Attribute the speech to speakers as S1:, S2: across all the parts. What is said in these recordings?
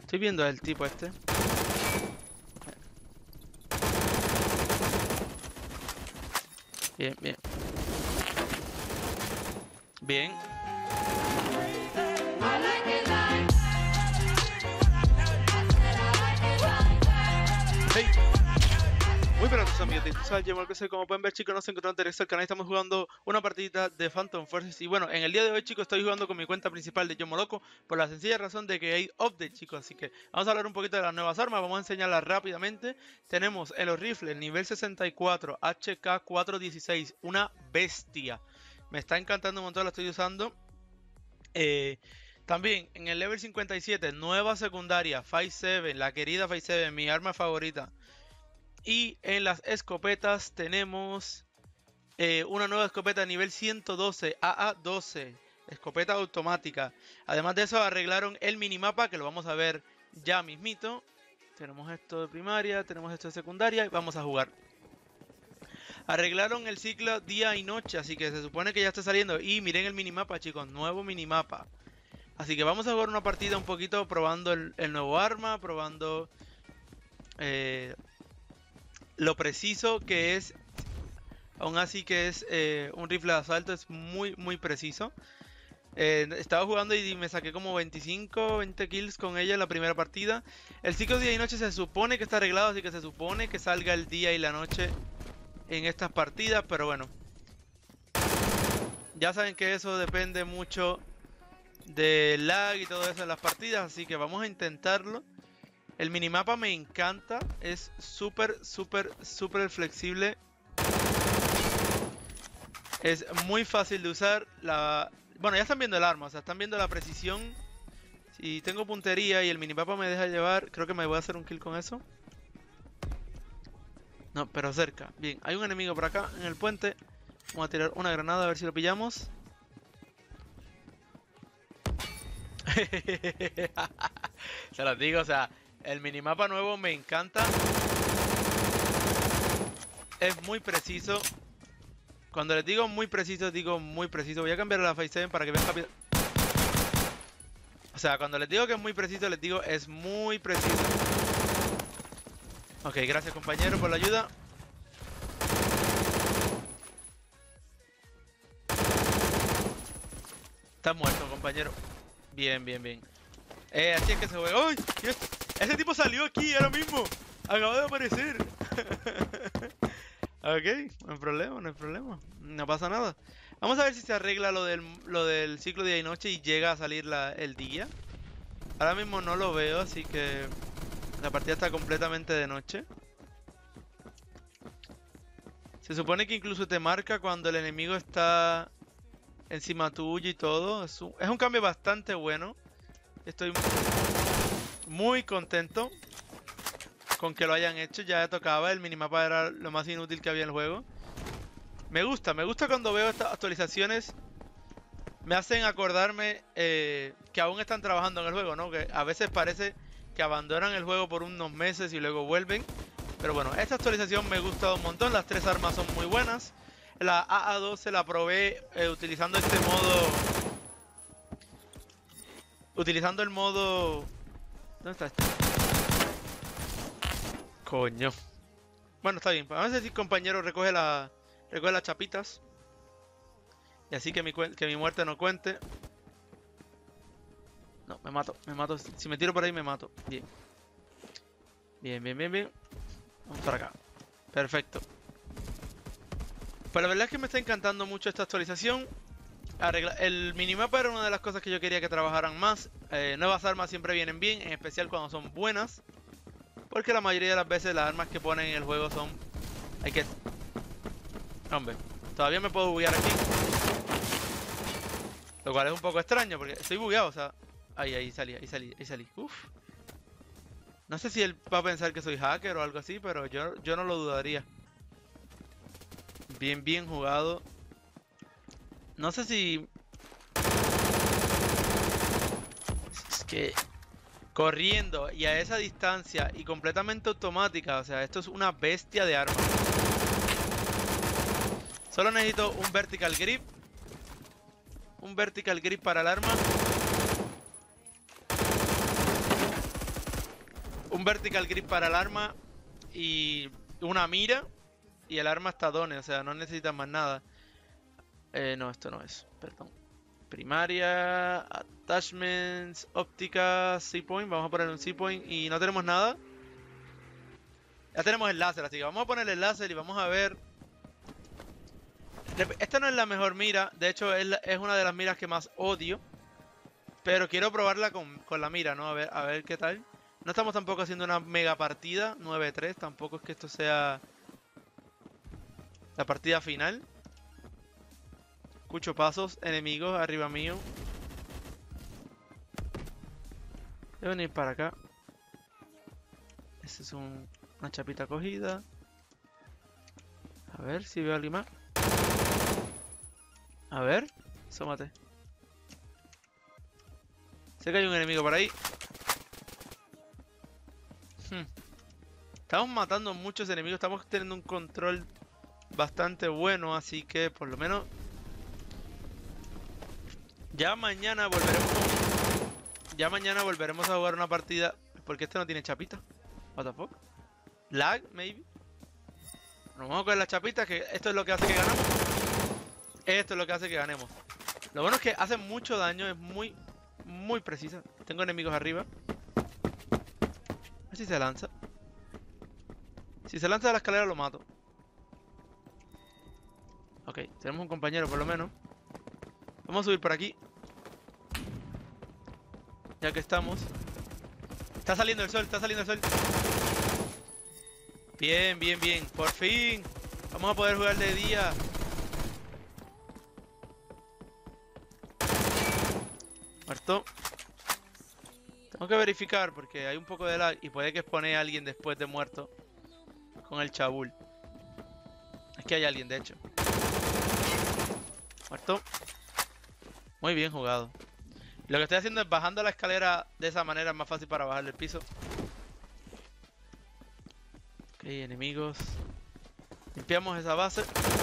S1: Estoy viendo al tipo este. Bien, bien. Bien. Hey. Muy buenas noches, amigos de YouTube. Como pueden ver, chicos, nos encontramos en directo al canal. Estamos jugando una partidita de Phantom Forces. Y bueno, en el día de hoy, chicos, estoy jugando con mi cuenta principal de Yomoloco, por la sencilla razón de que hay update, chicos. Así que vamos a hablar un poquito de las nuevas armas. Vamos a enseñarlas rápidamente. Tenemos en los rifles nivel 64 HK416, una bestia. Me está encantando un montón, la estoy usando. También en el level 57, nueva secundaria 5.7, la querida 5.7, mi arma favorita. Y en las escopetas tenemos una nueva escopeta de nivel 112, AA12, escopeta automática. Además de eso arreglaron el minimapa, que lo vamos a ver ya mismito. Tenemos esto de primaria, tenemos esto de secundaria y vamos a jugar. Arreglaron el ciclo día y noche, así que se supone que ya está saliendo. Y miren el minimapa, chicos, nuevo minimapa. Así que vamos a jugar una partida un poquito probando el nuevo arma, probando lo preciso que es. Aún así que es un rifle de asalto, es muy preciso. Estaba jugando y me saqué como 25, 20 kills con ella en la primera partida. El ciclo día y noche se supone que está arreglado, así que se supone que salga el día y la noche en estas partidas, pero bueno. Ya saben que eso depende mucho del lag y todo eso en las partidas, así que vamos a intentarlo. El minimapa me encanta, es súper flexible. Es muy fácil de usar. Bueno, ya están viendo el arma, o sea, están viendo la precisión. Si tengo puntería y el minimapa me deja llevar, creo que me voy a hacer un kill con eso. No, pero cerca. Bien, hay un enemigo por acá en el puente. Vamos a tirar una granada a ver si lo pillamos. Se los digo, o sea, el minimapa nuevo me encanta. Es muy preciso. Cuando les digo muy preciso, digo muy preciso. Voy a cambiar a la 5.7 para que vean rápido. O sea, cuando les digo que es muy preciso, les digo es muy preciso. Ok, gracias compañero por la ayuda. Está muerto, compañero. Bien. Así es que se juega. ¡Uy! Ese tipo salió aquí ahora mismo. Acaba de aparecer. Ok, no hay problema. No pasa nada. Vamos a ver si se arregla lo del ciclo día y noche y llega a salir el día. Ahora mismo no lo veo, así que la partida está completamente de noche. Se supone que incluso te marca cuando el enemigo está encima tuyo y todo. Es un cambio bastante bueno. Estoy muy contento con que lo hayan hecho. Ya tocaba, el minimapa era lo más inútil que había en el juego. Me gusta cuando veo estas actualizaciones. Me hacen acordarme que aún están trabajando en el juego, ¿no? Que a veces parece que abandonan el juego por unos meses y luego vuelven. Pero bueno, esta actualización me gusta un montón. Las tres armas son muy buenas. La AA12 la probé utilizando este modo. Utilizando el modo... ¿Dónde está este? Coño. Bueno, está bien. Vamos a decir, compañero, recoge las chapitas. Y así que mi muerte no cuente. No, me mato. Si me tiro por ahí me mato. Bien. Vamos para acá. Perfecto. Pues la verdad es que me está encantando mucho esta actualización. El minimapa era una de las cosas que yo quería que trabajaran más. Nuevas armas siempre vienen bien, en especial cuando son buenas. Porque la mayoría de las veces las armas que ponen en el juego son... Hombre, todavía me puedo buguear aquí. Lo cual es un poco extraño porque estoy bugueado, o sea... Ahí salí. Uf. No sé si él va a pensar que soy hacker o algo así, pero yo no lo dudaría. Bien jugado. No sé si... Es que... Corriendo y a esa distancia y completamente automática, o sea, esto es una bestia de arma. Solo necesito un vertical grip. Un vertical grip para el arma. un vertical grip para el arma y una mira. Y el arma está done, o sea, no necesitas más nada. No, esto no es, perdón. Primaria, attachments, óptica, C-point. Vamos a poner un C-point y no tenemos nada. Ya tenemos el láser, así que vamos a poner el láser y vamos a ver. Esta no es la mejor mira, de hecho es una de las miras que más odio. Pero quiero probarla con la mira, ¿no? A ver qué tal. No estamos tampoco haciendo una mega partida, 9-3, tampoco es que esto sea la partida final. Escucho pasos enemigos arriba mío. Voy a venir para acá. Esa es una chapita cogida. A ver si veo a alguien más. A ver, asómate. Sé que hay un enemigo por ahí. Estamos matando muchos enemigos. Estamos teniendo un control bastante bueno. Así que por lo menos ya mañana volveremos a jugar una partida. Porque este no tiene chapita. What the fuck? Lag, maybe. Nos vamos con las chapitas, que esto es lo que hace que ganamos. Esto es lo que hace que ganemos. Lo bueno es que hace mucho daño. Es muy precisa. Tengo enemigos arriba. A ver si se lanza. Si se lanza de la escalera lo mato. Ok, tenemos un compañero por lo menos. Vamos a subir por aquí. Ya que estamos. Está saliendo el sol, está saliendo el sol. Bien, bien, bien. Por fin. Vamos a poder jugar de día. Muerto. Tengo que verificar porque hay un poco de lag y puede que spawne a alguien después de muerto con el chabul. Es que hay alguien, de hecho. Muerto. Muy bien jugado. Lo que estoy haciendo es bajando la escalera de esa manera, es más fácil para bajarle el piso. Ok, enemigos. Limpiamos esa base.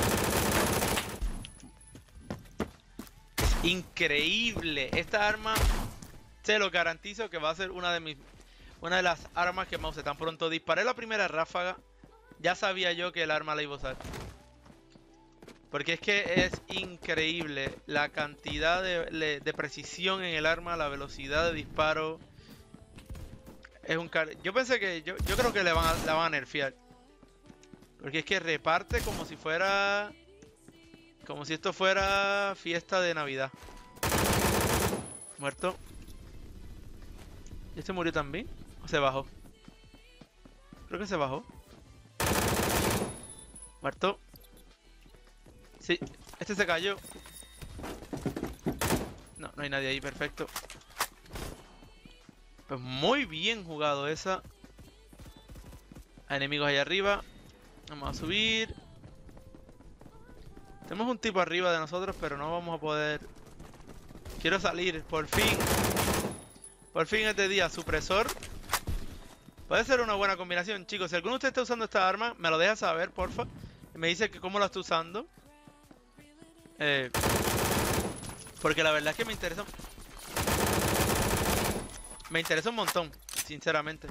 S1: Es increíble. Esta arma, se lo garantizo que va a ser una de las armas que más use. Tan pronto disparé la primera ráfaga, ya sabía yo que el arma la iba a usar. Porque es que es increíble la cantidad de precisión en el arma, la velocidad de disparo. Es un yo pensé que yo creo que la van a nerfear. Porque es que reparte como si fuera, como si esto fuera fiesta de Navidad. Muerto. ¿Y este murió también? ¿O se bajó? Creo que se bajó. Muerto. Sí, este se cayó. No, no hay nadie ahí, perfecto. Pues muy bien jugado esa. Hay enemigos ahí arriba. Vamos a subir. Tenemos un tipo arriba de nosotros, pero no vamos a poder. Quiero salir, por fin. Por fin este día, supresor. Puede ser una buena combinación, chicos. Si alguno de ustedes está usando esta arma, me lo deja saber, porfa. Y me dice que cómo la está usando. Porque la verdad es que me interesa. Me interesa un montón, sinceramente.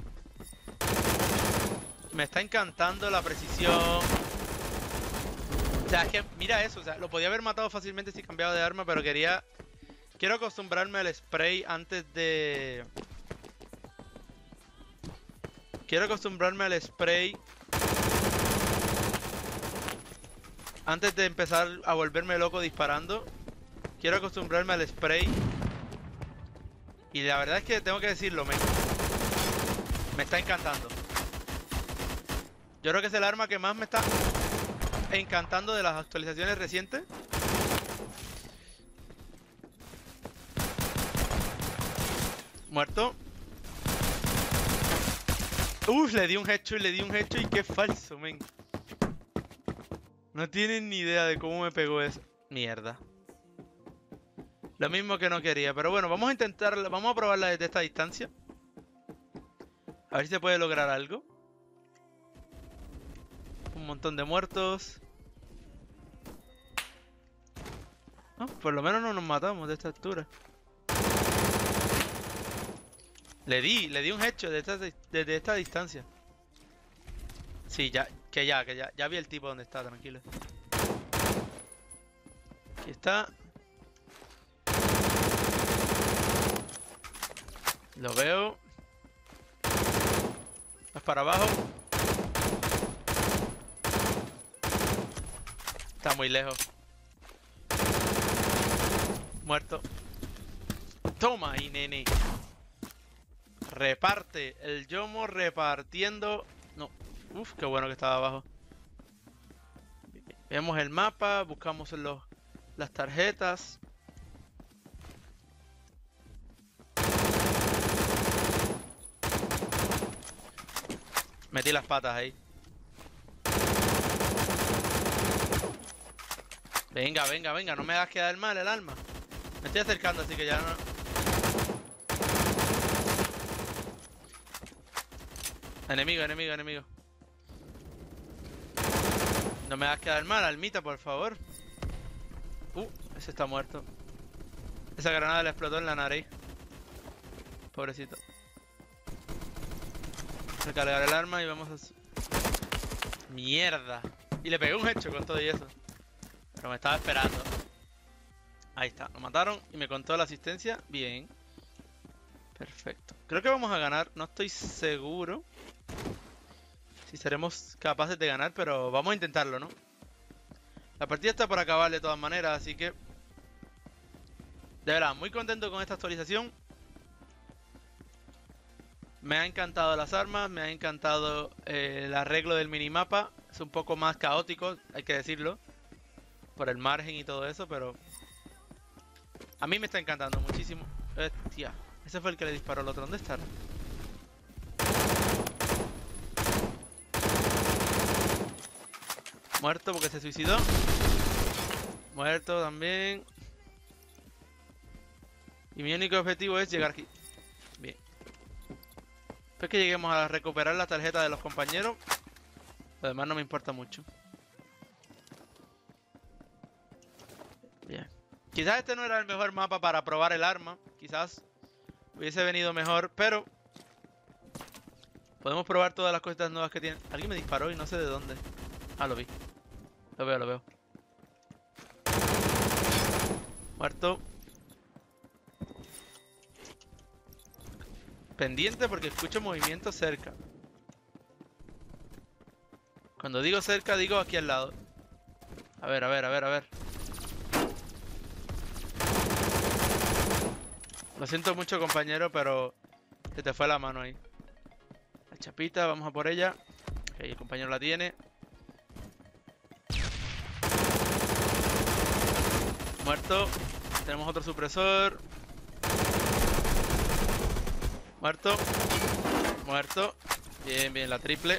S1: Me está encantando la precisión. O sea, es que mira eso. O sea, lo podía haber matado fácilmente si cambiaba de arma, pero quiero acostumbrarme al spray antes de... Quiero acostumbrarme al spray antes de empezar a volverme loco disparando. Quiero acostumbrarme al spray. Y la verdad es que tengo que decirlo, me está encantando. Yo creo que es el arma que más me está encantando de las actualizaciones recientes. Muerto. Le di un headshot y qué falso, men. No tienen ni idea de cómo me pegó eso. Mierda. Lo mismo que no quería. Pero bueno, vamos a intentarla. Vamos a probarla desde esta distancia. A ver si se puede lograr algo. Un montón de muertos. Por lo menos no nos matamos de esta altura. Le di un headshot desde esta distancia. Sí, ya vi el tipo donde está, tranquilo. Aquí está. Lo veo. Más para abajo. Está muy lejos. Muerto. Toma ahí, nene. Reparte. El Yomo repartiendo. No. Uf, qué bueno que estaba abajo. Vemos el mapa. Buscamos las tarjetas. Metí las patas ahí. Venga, venga, venga. No me hagas quedar mal el alma. Me estoy acercando, así que ya no... Enemigo, enemigo, enemigo. No me hagas quedar mal, almita, por favor. Ese está muerto. Esa granada le explotó en la nariz. Pobrecito. Recargar el arma y vamos a... ¡Mierda! Y le pegué un hecho con todo y eso. Pero me estaba esperando. Ahí está, lo mataron y me contó la asistencia. Bien. Perfecto. Creo que vamos a ganar. No estoy seguro si seremos capaces de ganar, pero vamos a intentarlo, ¿no? La partida está por acabar de todas maneras, así que... De verdad, muy contento con esta actualización. Me ha encantado las armas, me ha encantado el arreglo del minimapa. Es un poco más caótico, hay que decirlo, por el margen y todo eso, pero... A mí me está encantando muchísimo. Hostia, ese fue el que le disparó al otro. ¿Dónde está? Muerto porque se suicidó. Muerto también. Y mi único objetivo es llegar aquí. Bien. Después que lleguemos a recuperar la tarjeta de los compañeros, lo demás no me importa mucho. Bien. Quizás este no era el mejor mapa para probar el arma. Quizás hubiese venido mejor, pero podemos probar todas las cositas nuevas que tiene. Alguien me disparó y no sé de dónde. Ah, lo vi. Lo veo, lo veo. Muerto. Pendiente porque escucho movimiento cerca. Cuando digo cerca, digo aquí al lado. A ver, a ver, a ver, a ver. Lo siento mucho, compañero, pero se te fue la mano ahí. La chapita, vamos a por ella. Ok, el compañero la tiene. Muerto. Tenemos otro supresor. Muerto. Muerto. Bien, bien, la triple.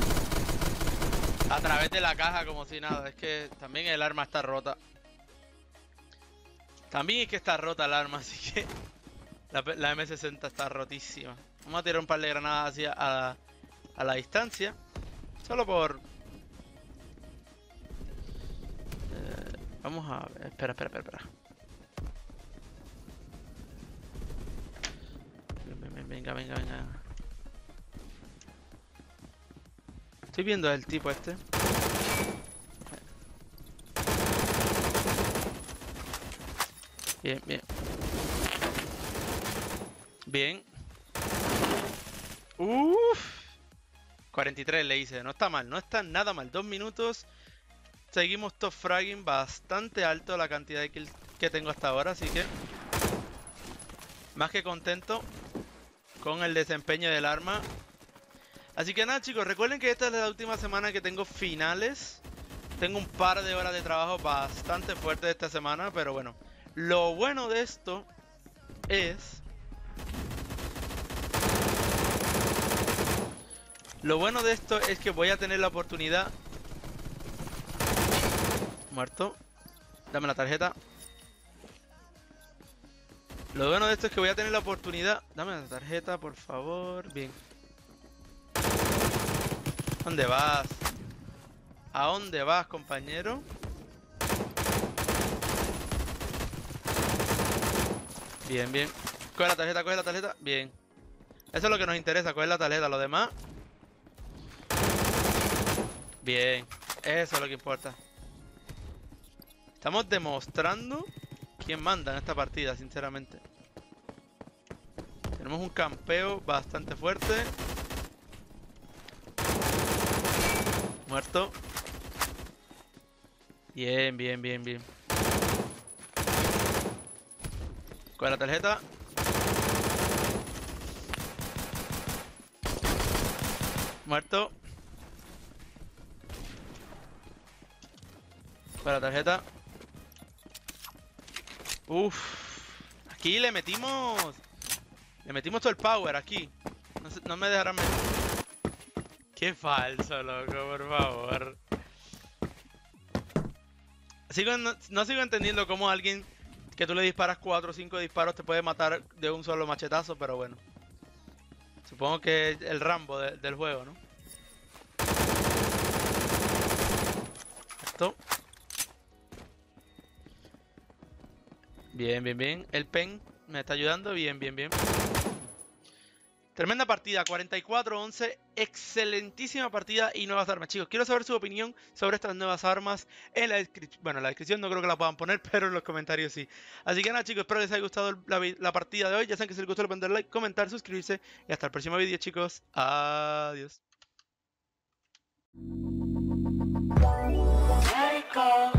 S1: A través de la caja como si nada. Es que también el arma está rota. También es que está rota el arma, así que la M60 está rotísima. Vamos a tirar un par de granadas hacia a la distancia. Solo por... vamos a ver. Espera. Venga. Estoy viendo al tipo este. Bien. Bien. 43 le hice. No está mal, no está nada mal. 2 minutos. Seguimos top fragging bastante alto la cantidad de kills que tengo hasta ahora, así que más que contento con el desempeño del arma. Así que nada, chicos, recuerden que esta es la última semana que tengo finales. Tengo un par de horas de trabajo bastante fuerte esta semana, pero bueno. Lo bueno de esto es... que voy a tener la oportunidad... Muerto. Dame la tarjeta. Lo bueno de esto es que voy a tener la oportunidad... Dame la tarjeta, por favor. Bien. ¿Dónde vas? ¿A dónde vas, compañero? Bien. Coge la tarjeta. Bien. Eso es lo que nos interesa, coger la tarjeta. Lo demás... Bien. Eso es lo que importa. Estamos demostrando quién manda en esta partida, sinceramente. Tenemos un campeo bastante fuerte. Muerto. Bien, bien, bien, bien. Coge la tarjeta. Muerto. Coge la tarjeta. Uff. Aquí le metimos... Le metimos todo el power aquí. No me dejarán meter. Qué falso, loco, por favor. No sigo entendiendo cómo alguien que tú le disparas 4 o 5 disparos te puede matar de un solo machetazo, pero bueno. Supongo que es el Rambo del juego, ¿no? Esto. Bien, bien, bien. El pen me está ayudando. Bien, bien, bien. Tremenda partida, 44-11, excelentísima partida y nuevas armas. Chicos, quiero saber su opinión sobre estas nuevas armas en la descripción. Bueno, en la descripción no creo que la puedan poner, pero en los comentarios sí. Así que nada, chicos, espero les haya gustado la partida de hoy. Ya saben que si les gustó, le pueden dar like, comentar, suscribirse. Y hasta el próximo vídeo, chicos. Adiós.